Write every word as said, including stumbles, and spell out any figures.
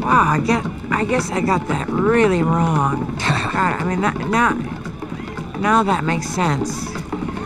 Wow, I get. I guess I got that really wrong. God, I mean, that, now, now that makes sense.